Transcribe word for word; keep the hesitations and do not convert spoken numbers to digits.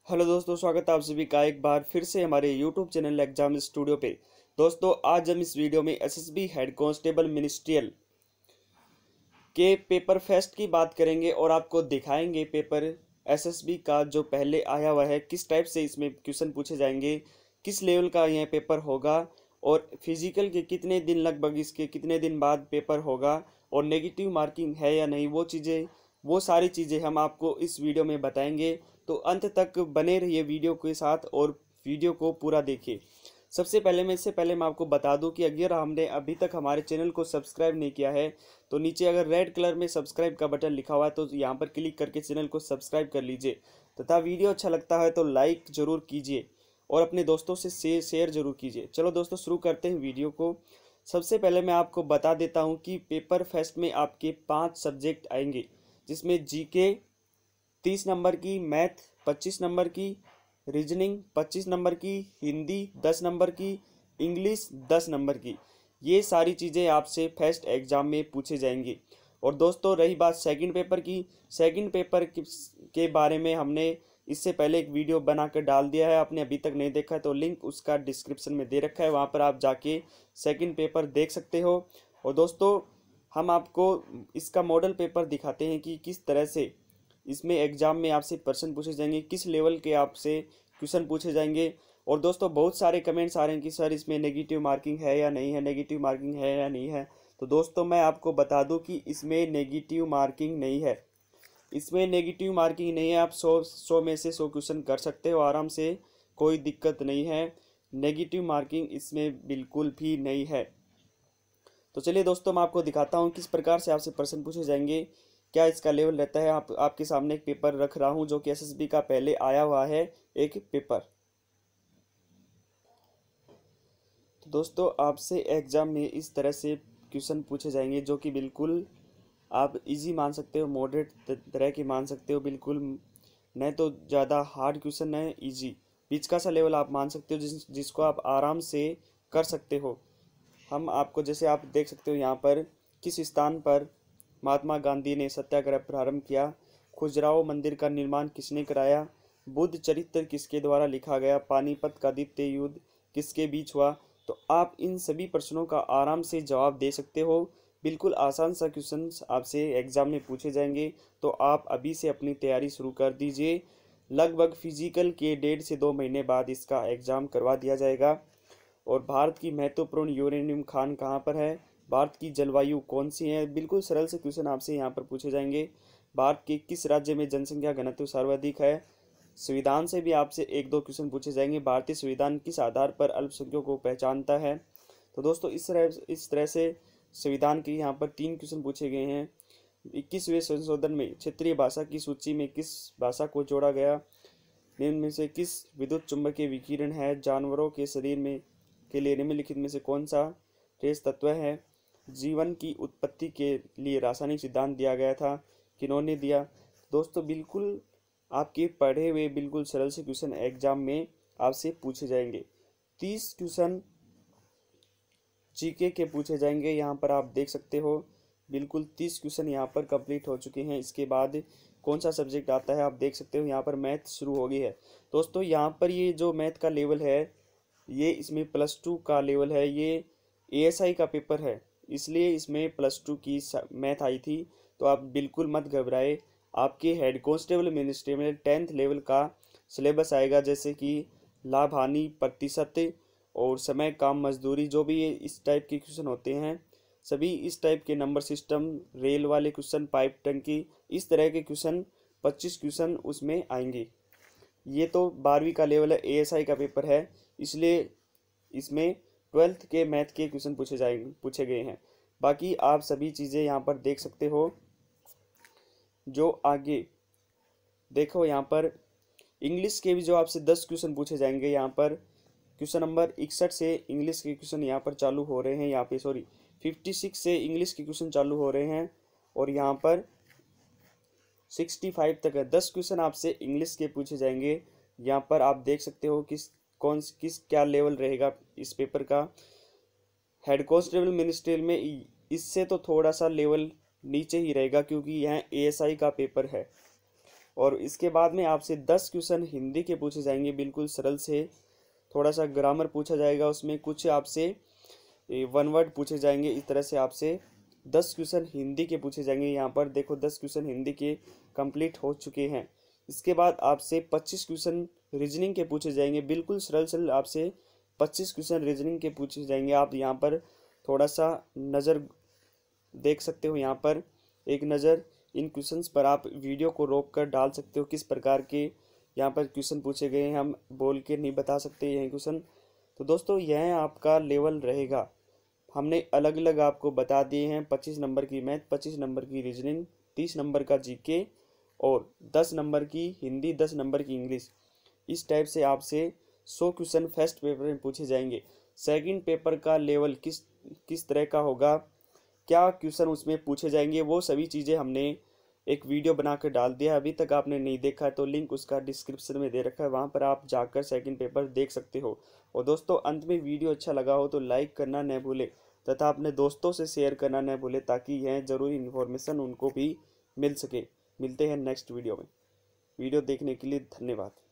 Hello दोस्तों, स्वागत है आप सभी का एक बार फिर से हमारे यूट्यूब चैनल एग्जाम स्टूडियो पे। दोस्तों, आज हम इस वीडियो में एसएसबी हेड कांस्टेबल मिनिस्ट्रियल के पेपर फेस्ट की बात करेंगे और आपको दिखाएंगे पेपर एसएसबी का जो पहले आया हुआ है, किस टाइप से इसमें क्वेश्चन पूछे जाएंगे, किस लेवल का यह पेपर होगा और फिजिकल के कितने दिन, लगभग इसके कितने दिन बाद पेपर होगा और नेगेटिव मार्किंग है या नहीं, वो चीज़ें वो सारी चीज़ें हम आपको इस वीडियो में बताएंगे। तो अंत तक बने रहिए वीडियो के साथ और वीडियो को पूरा देखिए। सबसे पहले मैं इससे पहले मैं आपको बता दूं कि अगर हमने अभी तक हमारे चैनल को सब्सक्राइब नहीं किया है तो नीचे अगर रेड कलर में सब्सक्राइब का बटन लिखा हुआ है तो यहाँ पर क्लिक करके चैनल को सब्सक्राइब कर लीजिए तथा वीडियो अच्छा लगता है तो लाइक ज़रूर कीजिए और अपने दोस्तों से शेयर शेयर जरूर कीजिए। चलो दोस्तों, शुरू करते हैं वीडियो को। सबसे पहले मैं आपको बता देता हूँ कि पेपर फेस्ट में आपके पाँच सब्जेक्ट आएंगे, जिसमें जीके तीस नंबर की, मैथ पच्चीस नंबर की, रीजनिंग पच्चीस नंबर की, हिंदी दस नंबर की, इंग्लिश दस नंबर की। ये सारी चीज़ें आपसे फर्स्ट एग्जाम में पूछे जाएंगी। और दोस्तों, रही बात सेकंड पेपर की, सेकंड पेपर के बारे में हमने इससे पहले एक वीडियो बनाकर डाल दिया है। आपने अभी तक नहीं देखा है तो लिंक उसका डिस्क्रिप्शन में दे रखा है, वहाँ पर आप जाके सेकंड पेपर देख सकते हो। और दोस्तों, हम आपको इसका मॉडल पेपर दिखाते हैं कि किस तरह से इसमें एग्जाम में आपसे प्रश्न पूछे जाएंगे, किस लेवल के आपसे क्वेश्चन पूछे जाएंगे। और दोस्तों, बहुत सारे कमेंट्स आ रहे हैं कि सर इसमें नेगेटिव मार्किंग है या नहीं है, नेगेटिव मार्किंग है या नहीं है। तो दोस्तों, मैं आपको बता दूं कि इसमें नेगेटिव मार्किंग नहीं है। इसमें नेगेटिव मार्किंग नहीं है। आप सौ सौ में से सौ क्वेश्चन कर सकते हो आराम से, कोई दिक्कत नहीं है। नेगेटिव मार्किंग इसमें बिल्कुल भी नहीं है। तो चलिए दोस्तों, मैं आपको दिखाता हूँ किस प्रकार से आपसे प्रश्न पूछे जाएंगे, क्या इसका लेवल रहता है। आप आपके सामने एक पेपर रख रहा हूँ जो कि एसएसबी का पहले आया हुआ है एक पेपर। तो दोस्तों, आपसे एग्जाम में इस तरह से क्वेश्चन पूछे जाएंगे जो कि बिल्कुल आप इजी मान सकते हो, मॉडरेट तरह के मान सकते हो, बिल्कुल नहीं तो ज़्यादा हार्ड क्वेश्चन है, इजी बीच का सा लेवल आप मान सकते हो, जिस जिसको आप आराम से कर सकते हो। हम आपको, जैसे आप देख सकते हो यहाँ पर, किस स्थान पर महात्मा गांधी ने सत्याग्रह प्रारंभ किया, खजुराहो मंदिर का निर्माण किसने कराया, बुद्ध चरित्र किसके द्वारा लिखा गया, पानीपत का द्वितीय युद्ध किसके बीच हुआ। तो आप इन सभी प्रश्नों का आराम से जवाब दे सकते हो। बिल्कुल आसान सा क्वेश्चन आपसे एग्जाम में पूछे जाएंगे, तो आप अभी से अपनी तैयारी शुरू कर दीजिए। लगभग फिजिकल के डेढ़ से दो महीने बाद इसका एग्ज़ाम करवा दिया जाएगा। और भारत की महत्वपूर्ण यूरेनियम खान कहाँ पर है, भारत की जलवायु कौन सी है, बिल्कुल सरल से क्वेश्चन आपसे यहाँ पर पूछे जाएंगे। भारत के किस राज्य में जनसंख्या घनत्व सर्वाधिक है। संविधान से भी आपसे एक दो क्वेश्चन पूछे जाएंगे। भारतीय संविधान किस आधार पर अल्पसंख्यकों को पहचानता है। तो दोस्तों, इस तरह इस तरह से संविधान के यहाँ पर तीन क्वेश्चन पूछे गए हैं। इक्कीसवें संशोधन में क्षेत्रीय भाषा की सूची में किस भाषा को जोड़ा गया, निम्न में से किस विद्युत चुंबकीय विकिरण है, जानवरों के शरीर में के लिए निम्नलिखित में से कौन सा ट्रेस तत्व है, जीवन की उत्पत्ति के लिए रासायनिक सिद्धांत दिया गया था, किन्होंने दिया। दोस्तों, बिल्कुल आपके पढ़े हुए बिल्कुल सरल से क्वेश्चन एग्जाम में आपसे पूछे जाएंगे। तीस क्वेश्चन जीके के पूछे जाएंगे, यहाँ पर आप देख सकते हो। बिल्कुल तीस क्वेश्चन यहाँ पर कंप्लीट हो चुके हैं। इसके बाद कौन सा सब्जेक्ट आता है आप देख सकते हो, यहाँ पर मैथ शुरू हो गई है। दोस्तों, यहाँ पर ये जो मैथ का लेवल है, ये इसमें प्लस टू का लेवल है। ये एएसआई का पेपर है, इसलिए इसमें प्लस टू की मैथ आई थी। तो आप बिल्कुल मत घबराए। आपके हेड कांस्टेबल मिनिस्ट्री में टेंथ लेवल का सिलेबस आएगा, जैसे कि लाभ हानि प्रतिशत और समय काम मजदूरी, जो भी ये इस टाइप के क्वेश्चन होते हैं, सभी इस टाइप के नंबर सिस्टम, रेल वाले क्वेश्चन, पाइप टंकी, इस तरह के क्वेश्चन पच्चीस क्वेश्चन उसमें आएंगे। ये तो बारहवीं का लेवल है, एएसआई का पेपर है, इसलिए इसमें ट्वेल्थ के मैथ के क्वेश्चन पूछे जाएंगे पूछे गए हैं। बाकी आप सभी चीज़ें यहाँ पर देख सकते हो। जो आगे देखो, यहाँ पर इंग्लिश के भी जो आपसे दस क्वेश्चन पूछे जाएंगे। यहाँ पर क्वेश्चन नंबर इकसठ से इंग्लिश के क्वेश्चन यहाँ पर चालू हो रहे हैं। यहाँ पे सॉरी फिफ्टी सिक्स से इंग्लिश के क्वेश्चन चालू हो रहे हैं और यहाँ पर सिक्सटी फाइव तक है। दस क्वेश्चन आपसे इंग्लिश के पूछे जाएंगे। यहाँ पर आप देख सकते हो किस कौन किस क्या लेवल रहेगा इस पेपर का। हेड कांस्टेबल मिनिस्ट्रियल में इससे तो थोड़ा सा लेवल नीचे ही रहेगा, क्योंकि यह एएसआई का पेपर है। और इसके बाद में आपसे दस क्वेश्चन हिंदी के पूछे जाएंगे, बिल्कुल सरल से। थोड़ा सा ग्रामर पूछा जाएगा, उसमें कुछ आपसे वन वर्ड पूछे जाएंगे। इस तरह से आपसे दस क्वेश्चन हिंदी के पूछे जाएंगे। यहाँ पर देखो दस क्वेश्चन हिंदी के कंप्लीट हो चुके हैं। इसके बाद आपसे पच्चीस क्वेश्चन रीजनिंग के पूछे जाएंगे, बिल्कुल सरल सरल आपसे पच्चीस क्वेश्चन रीजनिंग के पूछे जाएंगे। आप यहाँ पर थोड़ा सा नज़र देख सकते हो, यहाँ पर एक नज़र इन क्वेश्चंस पर आप वीडियो को रोक कर डाल सकते हो किस प्रकार के यहाँ पर क्वेश्चन पूछे गए हैं। हम बोल के नहीं बता सकते यह क्वेश्चन। तो दोस्तों यह आपका लेवल रहेगा। हमने अलग अलग आपको बता दिए हैं, पच्चीस नंबर की मैथ, पच्चीस नंबर की रीजनिंग, तीस नंबर का जीके और दस नंबर की हिंदी, दस नंबर की इंग्लिश। इस टाइप से आपसे सौ क्वेश्चन फर्स्ट पेपर में पूछे जाएंगे। सेकंड पेपर का लेवल किस किस तरह का होगा, क्या क्वेश्चन उसमें पूछे जाएंगे, वो सभी चीज़ें हमने एक वीडियो बनाकर डाल दिया है। अभी तक आपने नहीं देखा है तो लिंक उसका डिस्क्रिप्शन में दे रखा है, वहाँ पर आप जाकर सेकंड पेपर देख सकते हो। और दोस्तों अंत में वीडियो अच्छा लगा हो तो लाइक करना न भूले तथा अपने दोस्तों से शेयर करना न भूले, ताकि यह ज़रूरी इन्फॉर्मेशन उनको भी मिल सके। मिलते हैं नेक्स्ट वीडियो में। वीडियो देखने के लिए धन्यवाद।